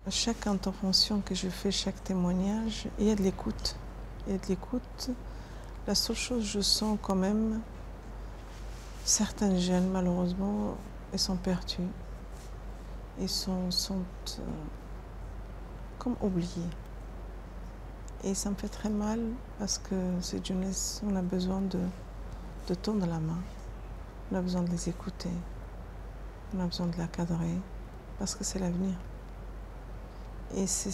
Chaque intervention que je fais, chaque témoignage, il y a de l'écoute. Il y a de l'écoute. La seule chose, je sens quand même, certains jeunes, malheureusement, ils sont perdus. Ils sont comme oubliés. Et ça me fait très mal parce que cette jeunesse, on a besoin de tendre la main. On a besoin de les écouter. On a besoin de la cadrer parce que c'est l'avenir. Et c'est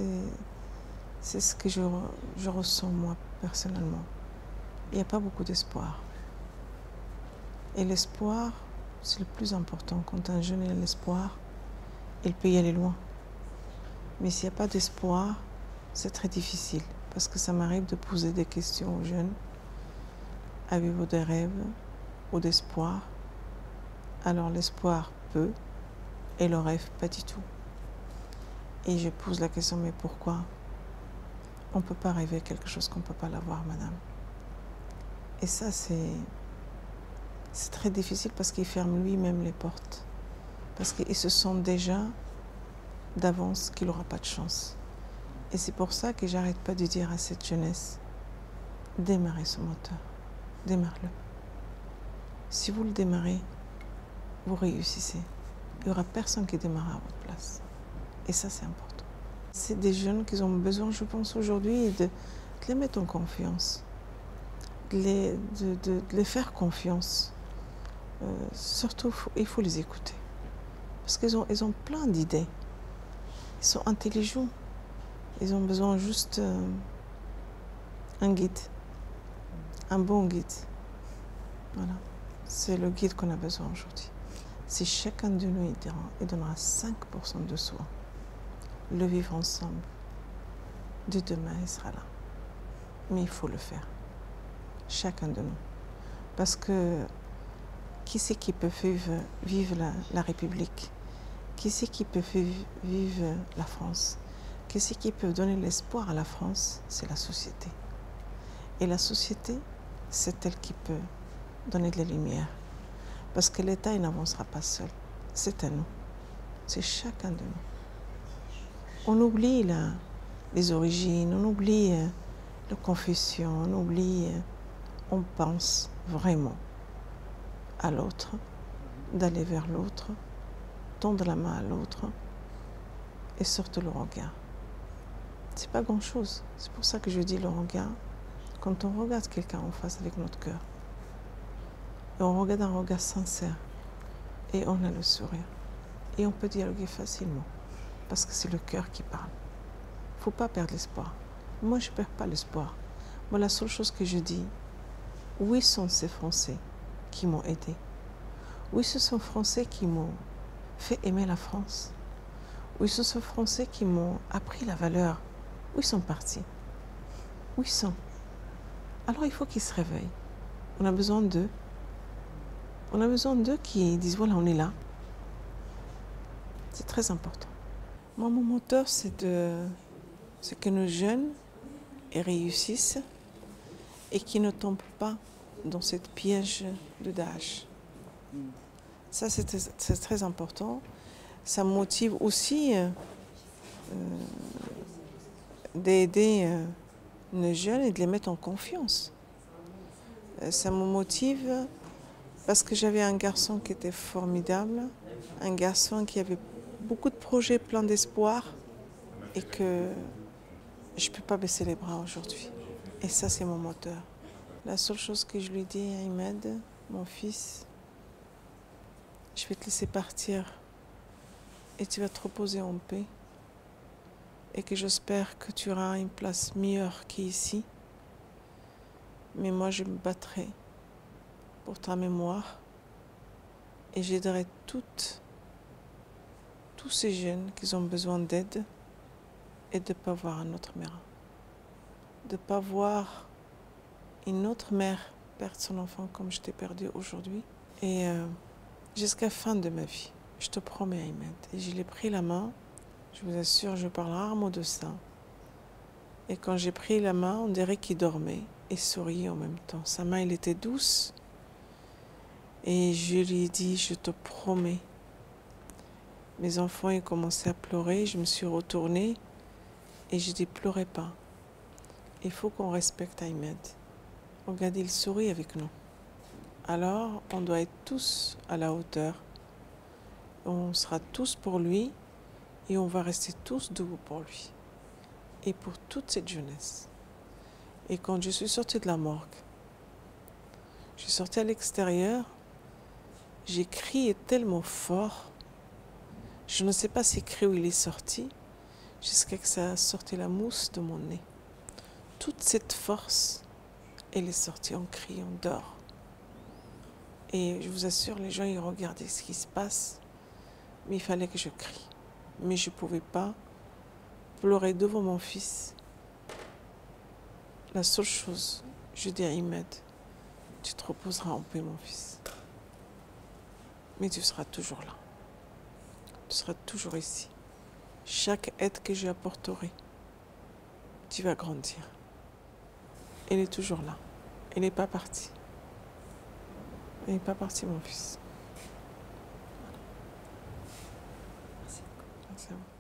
ce que je ressens moi personnellement. Il n'y a pas beaucoup d'espoir. Et l'espoir, c'est le plus important. Quand un jeune a l'espoir, il peut y aller loin. Mais s'il n'y a pas d'espoir, c'est très difficile. Parce que ça m'arrive de poser des questions aux jeunes. Avez-vous des rêves ou d'espoir? Alors l'espoir peut et le rêve pas du tout. Et je pose la question, mais pourquoi? On ne peut pas rêver quelque chose qu'on ne peut pas l'avoir, madame. Et ça, c'est très difficile parce qu'il ferme lui-même les portes. Parce qu'il se sent déjà d'avance qu'il n'aura pas de chance. Et c'est pour ça que j'arrête pas de dire à cette jeunesse, démarrez ce moteur, démarre-le. Si vous le démarrez, vous réussissez. Il n'y aura personne qui démarrera à votre place. Et ça, c'est important. C'est des jeunes qui ont besoin, je pense, aujourd'hui, de les mettre en confiance, de les faire confiance. Surtout, il faut les écouter. Parce qu'ils ont plein d'idées. Ils sont intelligents. Ils ont besoin juste un guide, un bon guide. Voilà. C'est le guide qu'on a besoin aujourd'hui. Si chacun de nous il donnera 5% de soi, le vivre ensemble, de demain, il sera là. Mais il faut le faire. Chacun de nous. Parce que qui c'est qui peut vivre la République? Qui c'est qui peut vivre la France? Qui c'est qui peut donner l'espoir à la France? C'est la société. Et la société, c'est elle qui peut donner de la lumière. Parce que l'État, il n'avancera pas seul. C'est à nous. C'est chacun de nous. On oublie les origines, on oublie la confession, on oublie, on pense vraiment à l'autre, d'aller vers l'autre, tendre la main à l'autre et surtout le regard. C'est pas grand-chose. C'est pour ça que je dis le regard. Quand on regarde quelqu'un en face avec notre cœur, et on regarde un regard sincère, et on a le sourire, et on peut dialoguer facilement, parce que c'est le cœur qui parle. Il ne faut pas perdre l'espoir. Moi, je ne perds pas l'espoir. Moi, la seule chose que je dis, oui, sont ces Français qui m'ont aidé. Oui, ce sont Français qui m'ont fait aimer la France. Oui, ce sont Français qui m'ont appris la valeur. Où ils sont partis? Où ils sont? Alors, il faut qu'ils se réveillent. On a besoin d'eux. On a besoin d'eux qui disent, voilà, on est là. C'est très important. Moi, mon moteur, c'est que nos jeunes réussissent et qu'ils ne tombent pas dans cette piège de Daesh. Ça, c'est très important. Ça me motive aussi d'aider nos jeunes et de les mettre en confiance. Ça me motive parce que j'avais un garçon qui était formidable, un garçon qui avait beaucoup de projets, plein d'espoir et que je ne peux pas baisser les bras aujourd'hui. Et ça, c'est mon moteur. La seule chose que je lui dis à Ahmed, mon fils, je vais te laisser partir et tu vas te reposer en paix et que j'espère que tu auras une place meilleure qu'ici. Mais moi, je me battrai pour ta mémoire et j'aiderai tous ces jeunes qui ont besoin d'aide et de ne pas voir un autre mère. De ne pas voir une autre mère perdre son enfant comme je t'ai perdu aujourd'hui. Et jusqu'à la fin de ma vie, je te promets, Ahmed. Et je l'ai pris la main, je vous assure, je parle rarement de ça. Et quand j'ai pris la main, on dirait qu'il dormait et souriait en même temps. Sa main, elle était douce. Et je lui ai dit, je te promets Mes enfants ont commencé à pleurer, je me suis retournée et j'ai dit pleurez pas. Il faut qu'on respecte Ahmed. Regardez, il sourit avec nous. Alors, on doit être tous à la hauteur. On sera tous pour lui et on va rester tous debout pour lui. Et pour toute cette jeunesse. Et quand je suis sortie de la morgue, je suis sortie à l'extérieur, j'ai crié tellement fort. Je ne sais pas ces cris où il est sorti, jusqu'à que ça a sorti la mousse de mon nez. Toute cette force, elle est sortie en criant dehors. Et je vous assure, les gens, ils regardaient ce qui se passe, mais il fallait que je crie. Mais je ne pouvais pas pleurer devant mon fils. La seule chose, je dis à Ahmed, tu te reposeras en paix, mon fils. Mais tu seras toujours là. Tu seras toujours ici. Chaque aide que j'apporterai, tu vas grandir. Elle est toujours là. Elle n'est pas partie. Elle n'est pas partie, mon fils. Merci. Merci à vous.